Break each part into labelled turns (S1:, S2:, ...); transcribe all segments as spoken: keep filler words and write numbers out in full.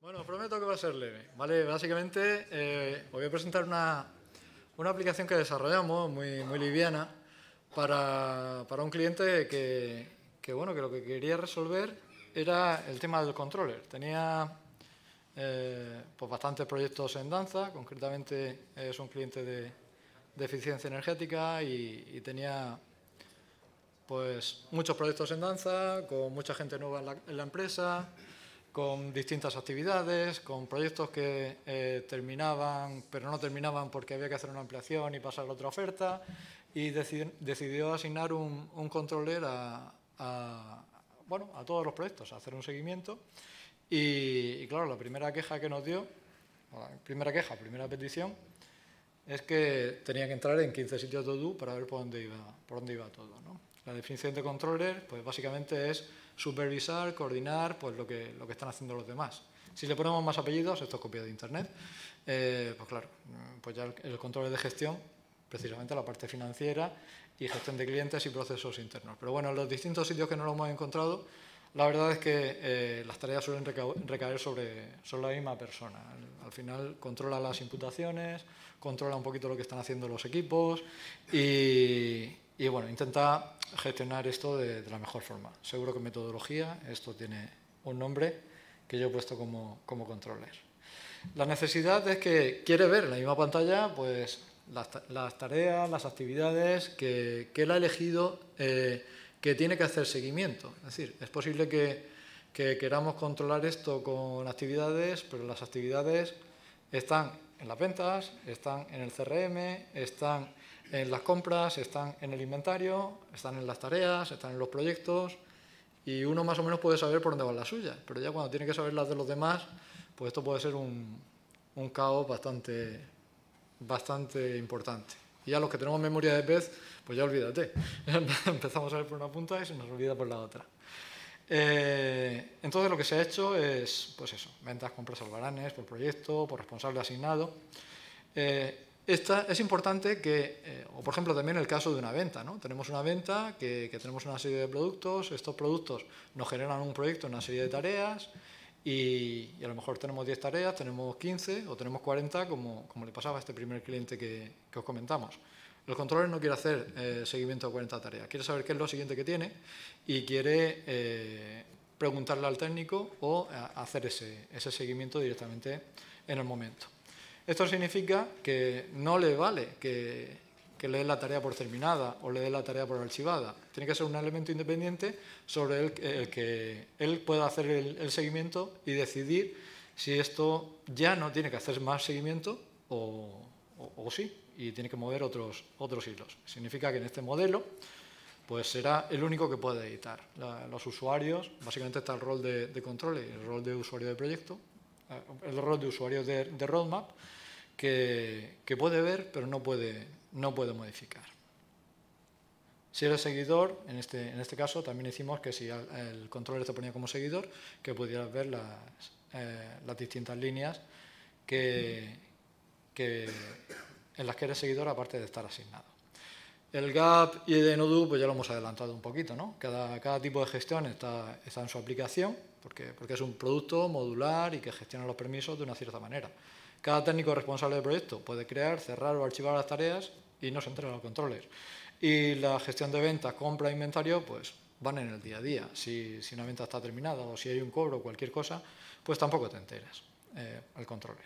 S1: Bueno, prometo que va a ser leve, ¿vale? Básicamente eh, os voy a presentar una, una aplicación que desarrollamos muy, muy liviana para, para un cliente que, que, bueno, que lo que quería resolver era el tema del controller. Tenía eh, pues bastantes proyectos en danza, concretamente es un cliente de, de eficiencia energética y, y tenía pues muchos proyectos en danza, con mucha gente nueva en la, en la empresa, con distintas actividades, con proyectos que eh, terminaban, pero no terminaban porque había que hacer una ampliación y pasar a otra oferta, y decid, decidió asignar un, un controller a, a, bueno, a todos los proyectos, a hacer un seguimiento. Y, y claro, la primera queja que nos dio, la primera queja, primera petición, es que tenía que entrar en quince sitios de Odoo para ver por dónde iba, por dónde iba todo, ¿no? La definición de controller, pues básicamente es supervisar, coordinar, pues lo que, lo que están haciendo los demás. Si le ponemos más apellidos, esto es copia de internet, eh, pues claro, pues ya el, el controller de gestión, precisamente la parte financiera y gestión de clientes y procesos internos. Pero bueno, en los distintos sitios que no lo hemos encontrado, la verdad es que eh, las tareas suelen recaer sobre, sobre la misma persona. Al, al final controla las imputaciones, controla un poquito lo que están haciendo los equipos y, y bueno, intenta gestionar esto de, de la mejor forma. Seguro que metodología, esto tiene un nombre que yo he puesto como, como controller. La necesidad es que quiere ver en la misma pantalla pues, las, las tareas, las actividades que, que él ha elegido eh, que tiene que hacer seguimiento. Es decir, es posible que, que queramos controlar esto con actividades, pero las actividades están en las ventas, están en el C R M, están en las compras, están en el inventario, están en las tareas, están en los proyectos y uno más o menos puede saber por dónde van las suyas, pero ya cuando tiene que saber las de los demás, pues esto puede ser un, un caos bastante, bastante importante. Y ya los que tenemos memoria de pez, pues ya olvídate. Empezamos a ver por una punta y se nos olvida por la otra. Eh, entonces lo que se ha hecho es, pues eso, ventas, compras, albaranes, por proyecto, por responsable asignado. Eh, esta, es importante que, eh, o por ejemplo también el caso de una venta, ¿no? Tenemos una venta que, que tenemos una serie de productos, estos productos nos generan un proyecto, una serie de tareas y, y a lo mejor tenemos diez tareas, tenemos quince o tenemos cuarenta como, como le pasaba a este primer cliente que, que os comentamos. El controller no quiere hacer eh, seguimiento de cuarenta tareas, quiere saber qué es lo siguiente que tiene y quiere eh, preguntarle al técnico o a, hacer ese, ese seguimiento directamente en el momento. Esto significa que no le vale que, que le dé la tarea por terminada o le dé la tarea por archivada. Tiene que ser un elemento independiente sobre el, el que él pueda hacer el, el seguimiento y decidir si esto ya no tiene que hacer más seguimiento o, o, o sí, y tiene que mover otros, otros hilos. Significa que en este modelo pues será el único que puede editar. La, los usuarios, básicamente está el rol de, de control y el rol de usuario de proyecto, el rol de usuario de, de roadmap, que, que puede ver pero no puede, no puede modificar. Si eres seguidor, en este, en este caso también hicimos que si el controller te ponía como seguidor, que pudieras ver las, eh, las distintas líneas que, que, en las que eres seguidor aparte de estar asignado. El gap y de Odoo pues ya lo hemos adelantado un poquito, ¿no? Cada, cada tipo de gestión está, está en su aplicación porque, porque es un producto modular y que gestiona los permisos de una cierta manera. Cada técnico responsable del proyecto puede crear, cerrar o archivar las tareas y no se entregan los controles. Y la gestión de ventas, compra e inventario pues van en el día a día. Si, si una venta está terminada o si hay un cobro o cualquier cosa, pues tampoco te enteras, eh, el controller.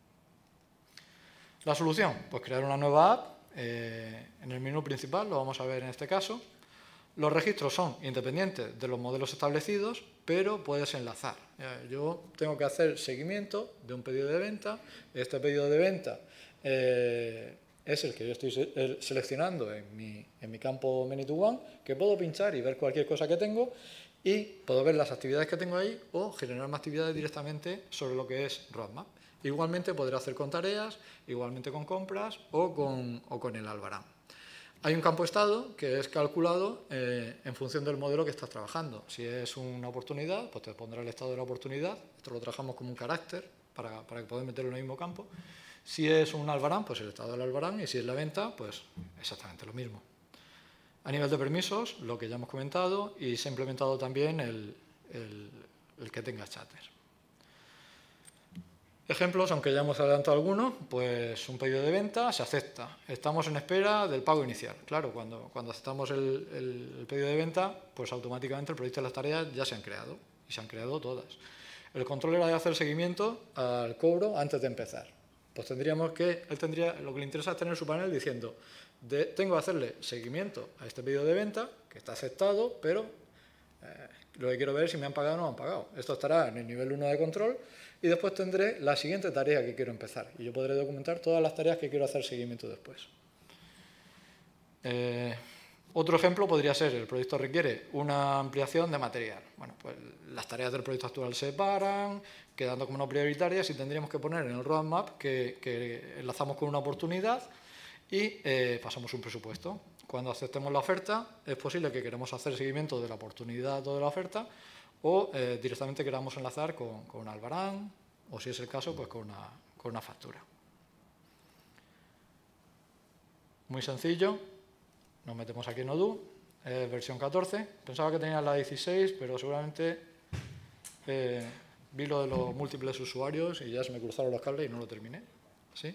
S1: La solución, pues crear una nueva app. Eh, en el menú principal lo vamos a ver en este caso. Los registros son independientes de los modelos establecidos, pero puedes enlazar. Eh, yo tengo que hacer seguimiento de un pedido de venta. Este pedido de venta eh, es el que yo estoy se seleccionando en mi, en mi campo Many to One, que puedo pinchar y ver cualquier cosa que tengo y puedo ver las actividades que tengo ahí o generar más actividades directamente sobre lo que es roadmap. Igualmente podré hacer con tareas, igualmente con compras o con, o con el albarán. Hay un campo estado que es calculado eh, en función del modelo que estás trabajando. Si es una oportunidad, pues te pondrá el estado de la oportunidad. Esto lo trabajamos como un carácter para, para que podáis meterlo en el mismo campo. Si es un albarán, pues el estado del albarán. Y si es la venta, pues exactamente lo mismo. A nivel de permisos, lo que ya hemos comentado, y se ha implementado también el, el, el que tenga chatter. Ejemplos, aunque ya hemos adelantado algunos, pues un pedido de venta se acepta. Estamos en espera del pago inicial. Claro, cuando, cuando aceptamos el, el, el pedido de venta, pues automáticamente el proyecto y las tareas ya se han creado, y se han creado todas. El controller ha de hacer seguimiento al cobro antes de empezar. Pues tendríamos que, él tendría, lo que le interesa es tener su panel diciendo, de, tengo que hacerle seguimiento a este pedido de venta, que está aceptado, pero eh, lo que quiero ver es si me han pagado o no me han pagado. Esto estará en el nivel uno de control. Y después tendré la siguiente tarea que quiero empezar. Y yo podré documentar todas las tareas que quiero hacer seguimiento después. Eh, otro ejemplo podría ser, el proyecto requiere una ampliación de material. Bueno, pues las tareas del proyecto actual se paran, quedando como no prioritarias, y tendríamos que poner en el roadmap que, que enlazamos con una oportunidad y eh, pasamos un presupuesto. Cuando aceptemos la oferta, es posible que queramos hacer seguimiento de la oportunidad o de la oferta, o eh, directamente queramos enlazar con, con un albarán, o si es el caso, pues con una, con una factura. Muy sencillo, nos metemos aquí en Odoo, eh, versión catorce. Pensaba que tenía la dieciséis, pero seguramente eh, vi lo de los múltiples usuarios y ya se me cruzaron los cables y no lo terminé. ¿Sí?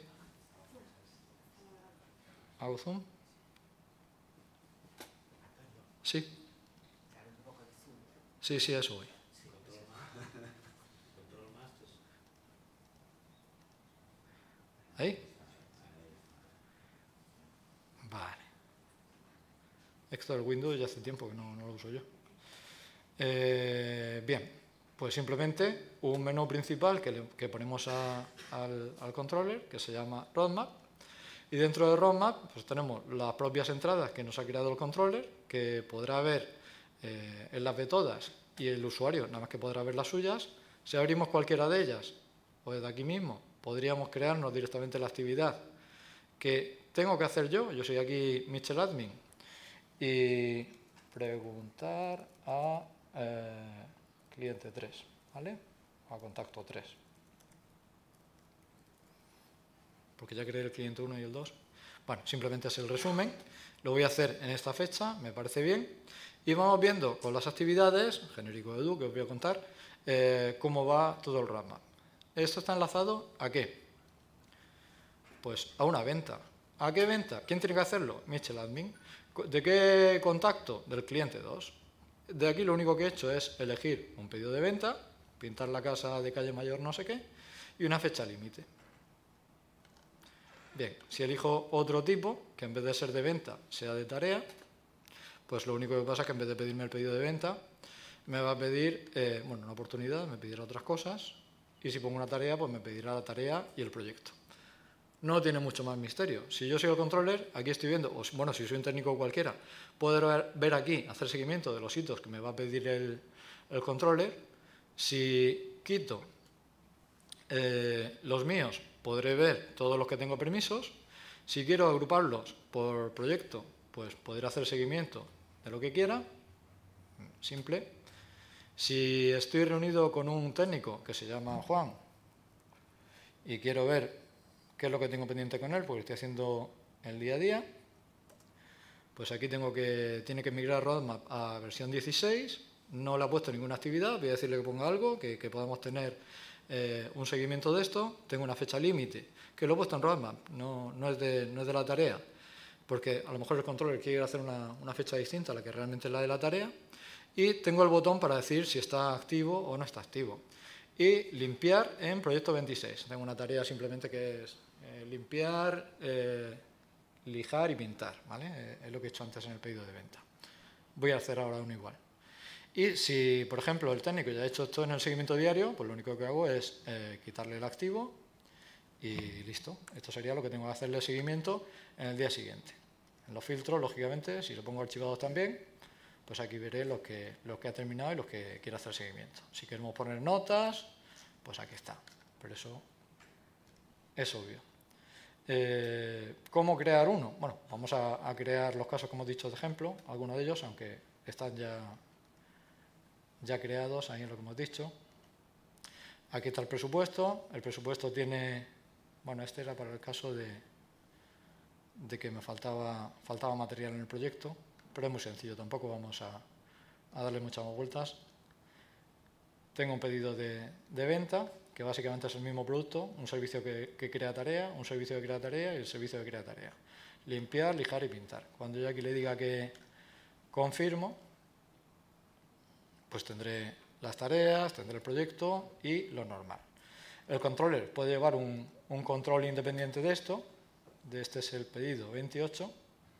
S1: ¿Hago zoom? Sí. Sí, sí, eso voy. ¿Ahí? Vale. Esto del Windows ya hace tiempo que no, no lo uso yo. Eh, bien, pues simplemente un menú principal que, le, que ponemos a, al, al controller, que se llama Roadmap. Y dentro de Roadmap pues tenemos las propias entradas que nos ha creado el controller, que podrá ver eh, en las de todas, y el usuario nada más que podrá ver las suyas. Si abrimos cualquiera de ellas, o desde aquí mismo, podríamos crearnos directamente la actividad que tengo que hacer yo. Yo soy aquí Michel Admin, y preguntar a eh, cliente tres, ¿vale? O a contacto tres. Porque ya creé el cliente uno y el dos. Bueno, simplemente es el resumen. Lo voy a hacer en esta fecha, me parece bien. Y vamos viendo con las actividades, genérico de Odoo, que os voy a contar, eh, cómo va todo el roadmap. ¿Esto está enlazado a qué? Pues a una venta. ¿A qué venta? ¿Quién tiene que hacerlo? Michel Admin. ¿De qué contacto? Del cliente dos. De aquí lo único que he hecho es elegir un pedido de venta, pintar la casa de calle Mayor no sé qué, y una fecha límite. Bien, si elijo otro tipo, que en vez de ser de venta sea de tarea, pues lo único que pasa es que en vez de pedirme el pedido de venta, me va a pedir, eh, bueno, una oportunidad, me pedirá otras cosas, y si pongo una tarea, pues me pedirá la tarea y el proyecto. No tiene mucho más misterio. Si yo soy el controller, aquí estoy viendo, o bueno, si soy un técnico cualquiera, puedo ver aquí, hacer seguimiento de los hitos que me va a pedir el, el controller. Si quito eh, los míos, podré ver todos los que tengo permisos. Si quiero agruparlos por proyecto, pues podré hacer seguimiento de lo que quiera. Simple. Si estoy reunido con un técnico que se llama Juan y quiero ver qué es lo que tengo pendiente con él, porque estoy haciendo el día a día, pues aquí tengo que, tiene que migrar Roadmap a versión dieciséis, no le he puesto ninguna actividad, voy a decirle que ponga algo, que, que podamos tener eh, un seguimiento de esto. Tengo una fecha límite, que lo he puesto en Roadmap, no, no, es de, no es de la tarea, porque a lo mejor el controller quiere hacer una, una fecha distinta a la que realmente es la de la tarea, y tengo el botón para decir si está activo o no está activo. Y limpiar en proyecto veintiséis. Tengo una tarea simplemente que es eh, limpiar, eh, lijar y pintar, ¿vale? Eh, es lo que he hecho antes en el pedido de venta. Voy a hacer ahora uno igual. Y si, por ejemplo, el técnico ya ha hecho esto en el seguimiento diario, pues lo único que hago es eh, quitarle el activo y listo. Esto sería lo que tengo que hacerle seguimiento en el día siguiente. En los filtros, lógicamente, si lo pongo archivados también, pues aquí veré los que, los que ha terminado y los que quiero hacer seguimiento. Si queremos poner notas, pues aquí está. Pero eso es obvio. Eh, ¿Cómo crear uno? Bueno, vamos a, a crear los casos que hemos dicho de ejemplo, algunos de ellos, aunque están ya, ya creados, ahí es lo que hemos dicho. Aquí está el presupuesto. El presupuesto tiene, bueno, este era para el caso de, de que me faltaba, faltaba material en el proyecto, pero es muy sencillo, tampoco vamos a, a darle muchas más vueltas. Tengo un pedido de, de venta que básicamente es el mismo producto, un servicio que, que crea tarea, un servicio que crea tarea y el servicio que crea tarea. Limpiar, lijar y pintar. Cuando yo aquí le diga que confirmo, pues tendré las tareas, tendré el proyecto y lo normal. El controller puede llevar un, un control independiente de esto, de este es el pedido veintiocho,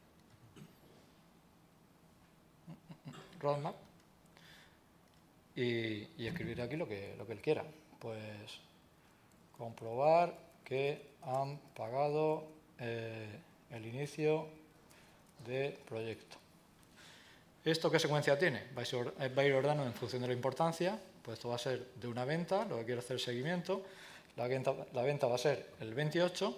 S1: roadmap, y, y escribir aquí lo que, lo que él quiera. Pues comprobar que han pagado eh, el inicio de proyecto. ¿Esto qué secuencia tiene? Va a, ir, va a ir ordenado en función de la importancia. Pues esto va a ser de una venta, lo que quiero hacer seguimiento. La venta, la venta va a ser el veintiocho.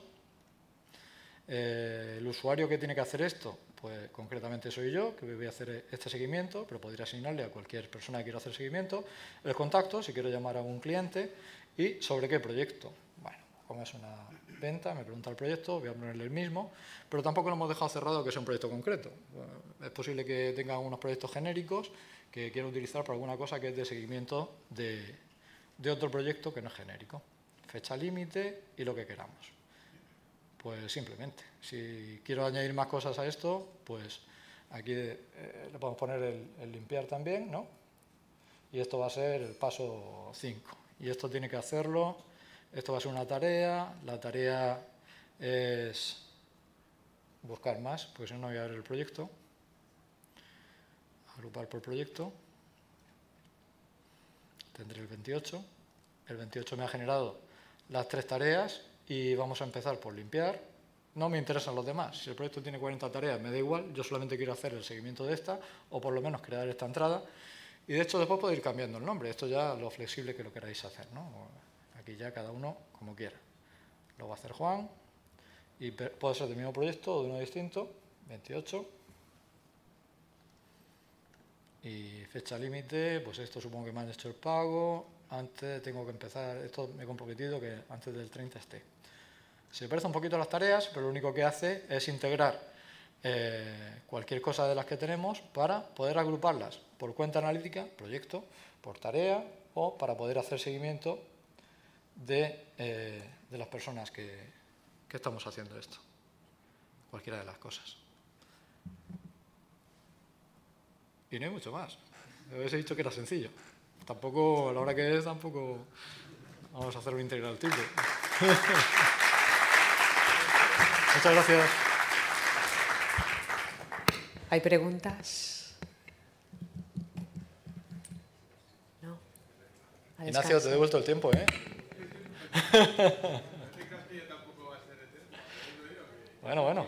S1: Eh, el usuario que tiene que hacer esto, pues concretamente soy yo, que voy a hacer este seguimiento, pero podría asignarle a cualquier persona que quiera hacer seguimiento. El contacto, si quiero llamar a un cliente. ¿Y sobre qué proyecto? Bueno, como es una venta, me pregunta el proyecto, voy a ponerle el mismo, pero tampoco lo hemos dejado cerrado que sea un proyecto concreto. Es posible que tenga unos proyectos genéricos que quiera utilizar para alguna cosa que es de seguimiento de, de otro proyecto que no es genérico. Fecha límite y lo que queramos. Pues simplemente, si quiero añadir más cosas a esto, pues aquí eh, le podemos poner el, el limpiar también, ¿no? Y esto va a ser el paso cinco. Y esto tiene que hacerlo, esto va a ser una tarea, la tarea es buscar más, pues si no voy a ver el proyecto, agrupar por proyecto, tendré el veintiocho, el veintiocho me ha generado las tres tareas y vamos a empezar por limpiar. No me interesan los demás, si el proyecto tiene cuarenta tareas me da igual, yo solamente quiero hacer el seguimiento de esta o por lo menos crear esta entrada. Y de hecho después puedo ir cambiando el nombre, esto ya lo flexible que lo queráis hacer, ¿no? Aquí ya cada uno como quiera. Lo va a hacer Juan y puede ser del mismo proyecto o de uno distinto, veintiocho. Y fecha límite, pues esto supongo que me han hecho el pago, antes tengo que empezar, esto me he comprometido que antes del treinta esté. Se parece un poquito a las tareas, pero lo único que hace es integrar Eh, cualquier cosa de las que tenemos para poder agruparlas por cuenta analítica, proyecto, por tarea o para poder hacer seguimiento de, eh, de las personas que, que estamos haciendo esto. Cualquiera de las cosas. Y no hay mucho más. Os he dicho que era sencillo. Tampoco, a la hora que es, tampoco vamos a hacer un integral triple. Muchas gracias.
S2: ¿Hay preguntas? No.
S1: Ignacio, te he devuelto el tiempo, ¿eh? Bueno, bueno.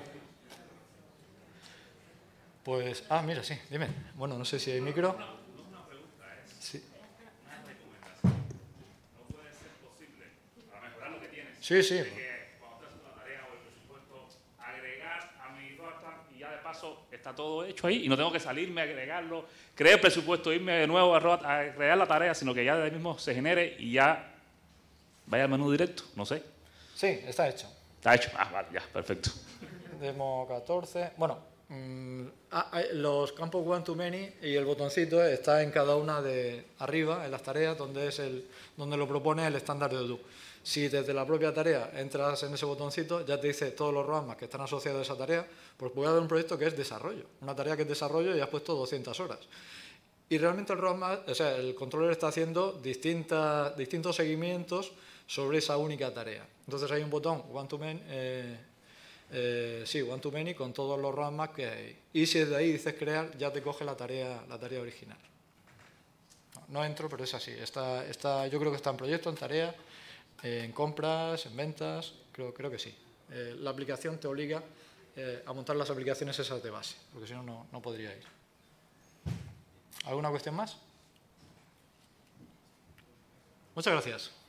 S1: Pues, ah, mira, sí, dime. Bueno, no sé si hay micro.
S3: No, no es una pregunta, es
S1: sí.
S3: una recomendación. No puede ser posible, para mejorar lo que tienes,
S1: sí, sí.
S3: de que cuando estás haciendo la tarea o el presupuesto, agregar a mi data y ya de paso está todo hecho ahí y no tengo que salirme a agregarlo, crear el presupuesto, irme de nuevo a, a crear la tarea, sino que ya de ahí mismo se genere y ya vaya al menú directo, no sé.
S1: Sí, está hecho.
S3: Está hecho, ah, vale, ya, perfecto.
S1: Demo catorce, bueno... los campos one to many y el botoncito está en cada una de arriba, en las tareas, donde es el donde lo propone el estándar de Odoo. Si desde la propia tarea entras en ese botoncito, ya te dice todos los roadmaps que están asociados a esa tarea, pues voy a dar un proyecto que es desarrollo, una tarea que es desarrollo y has puesto doscientas horas. Y realmente el roadmap, o sea, el controller está haciendo distintas, distintos seguimientos sobre esa única tarea. Entonces hay un botón one to many, eh, Eh, sí, one to many con todos los roadmaps que hay. Y si desde ahí dices crear, ya te coge la tarea, la tarea original. No, no entro, pero es así. Está, está, yo creo que está en proyecto, en tarea, eh, en compras, en ventas, creo, creo que sí. Eh, la aplicación te obliga eh, a montar las aplicaciones esas de base, porque si no, no, no podría ir. ¿Alguna cuestión más? Muchas gracias.